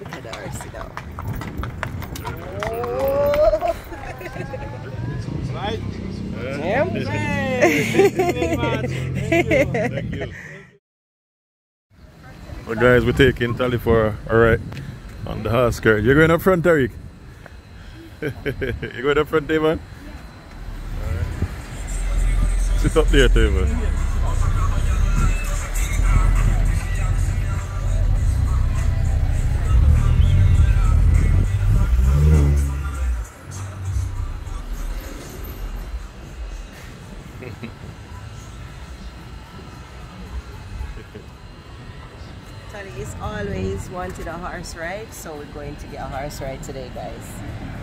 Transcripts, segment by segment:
Look at the horse now. Right? Yeah. Thank you. Well, guys, we're taking Tally for a ride on the horse carriage. You're going up front, Tariq? You going up front, David? Sit up there, David. He's always wanted a horse ride, so we're going to get a horse ride today, guys.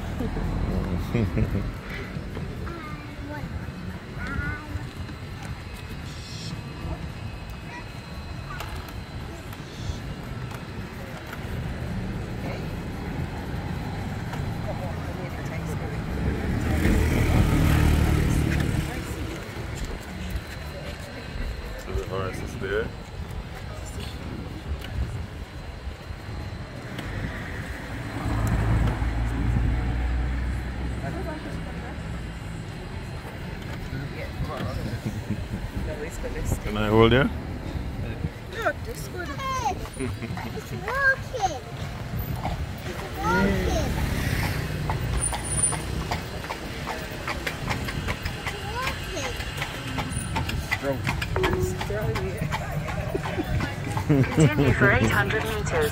So the horse is there. Can I hold you? No, just go to It's walking. It's walking. Continue for 800 meters.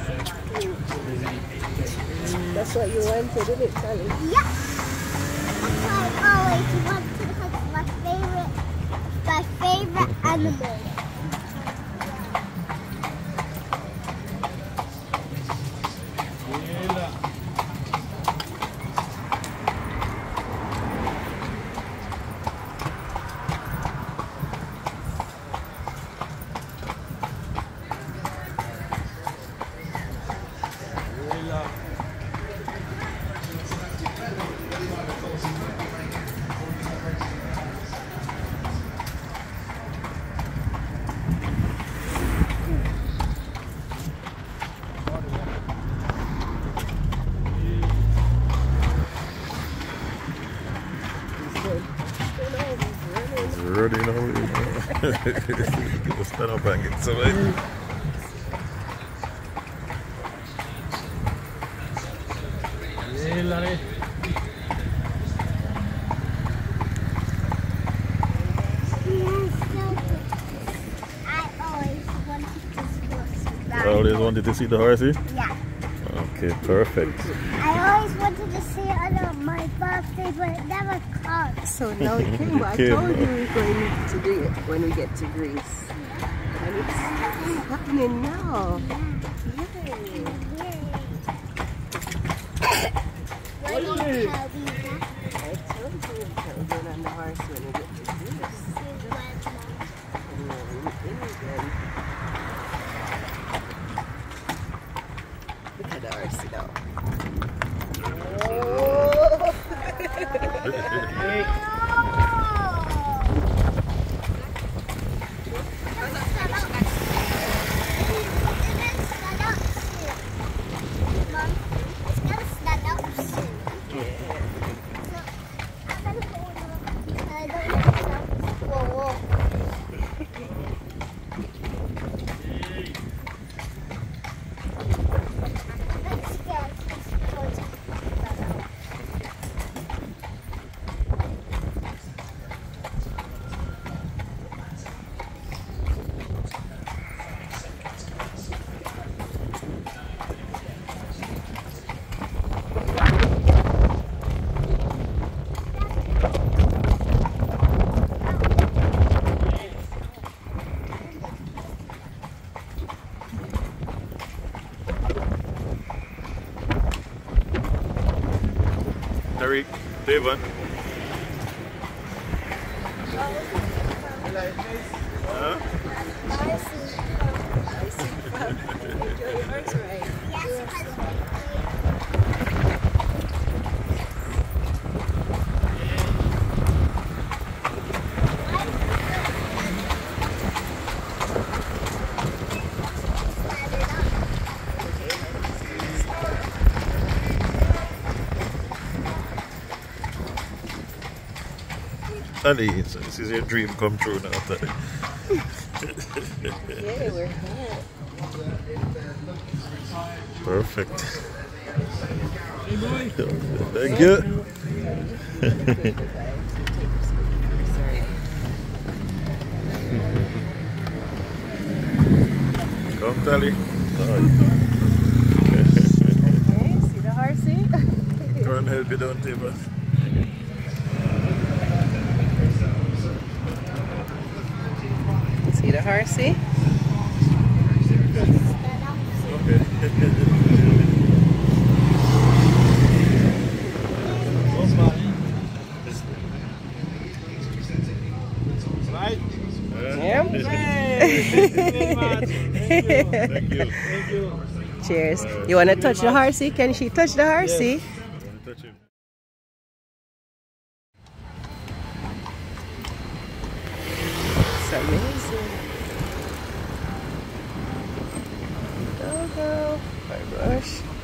That's what you wanted, isn't it, Sally? Yeah. That's why I always wanted because it's my favorite animal. Ready now? Stand up and get some. I Always wanted to see the horsey? Yeah. Okay, perfect. I always wanted to see it on my birthday, but it never comes. So now it came. I Came. told you we're going to do it when we get to Greece. And it's happening now. Yay. What do you tell me that? I told you we're going on the horse when we get to Greece. Look at the horse now. Tariq, Devon. Huh? Enjoy your horse ride. Tally, so this is your dream come true now, Tally. Yeah, we're here. Perfect. Thank you. Come, Tally. Okay, see the horsey? Go and help you down, Tiba. See the horsey? Okay. Right? Yeah. Thank you. Cheers. You want to touch the horsey? Can she touch the horsey? Touch him. It's amazing. Go, go. My gosh.